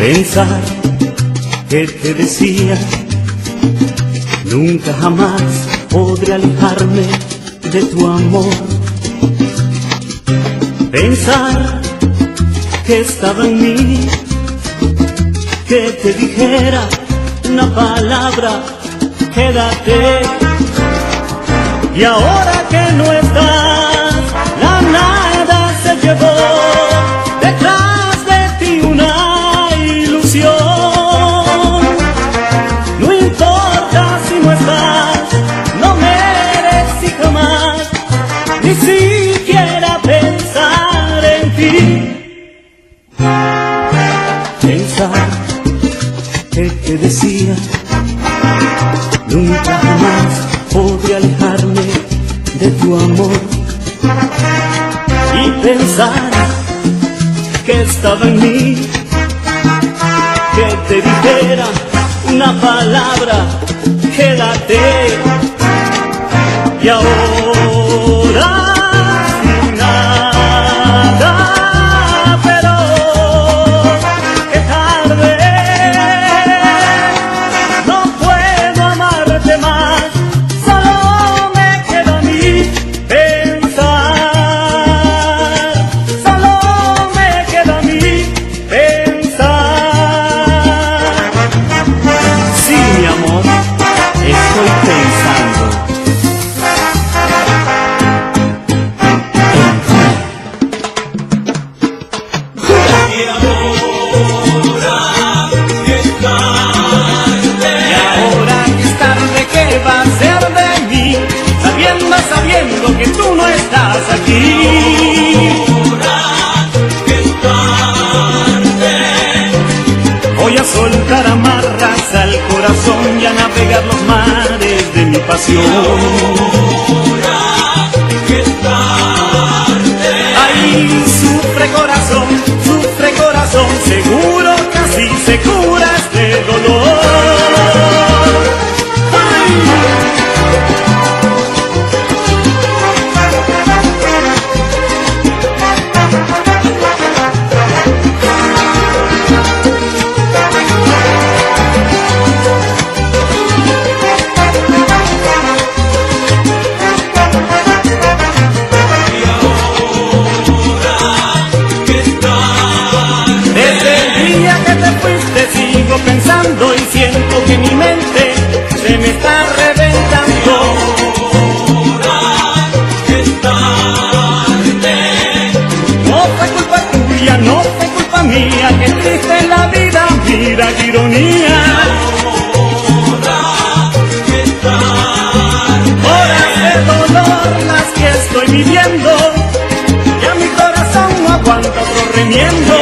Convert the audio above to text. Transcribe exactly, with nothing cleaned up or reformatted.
Pensar que te decía, nunca jamás podré alejarme de tu amor. Pensar que estaba en mí, que te dijera una palabra, quédate. Y ahora que no estás, la nada se llevó detrás de ti una ilusión. No importa si no estás, no merecí jamás ni siquiera pensar en ti. Pensar que te decía, nunca jamás podré alejarme de tu amor. Y pensar que estaba en mí, que te dijera una palabra, quédate. Y ahora sin nada, pero qué tarde, no puedo amarte más. Solo me queda a mí pensar, solo me queda a mí pensar. Sí, mi amor, estoy pensando. Sabiendo que tú no estás aquí. Ahora que es tarde, voy a soltar amarras al corazón y a navegar los mares de mi pasión. Ahora que es tarde, ay, sufre corazón, sufre corazón, seguro que así se cura este dolor. Pensando y siento que mi mente se me está reventando. Ahora que es tarde, no fue culpa tuya, no fue culpa mía, que triste en la vida, mira qué ironía. Ahora que es tarde, horas de dolor las que estoy viviendo, ya mi corazón no aguanta otro remiendo.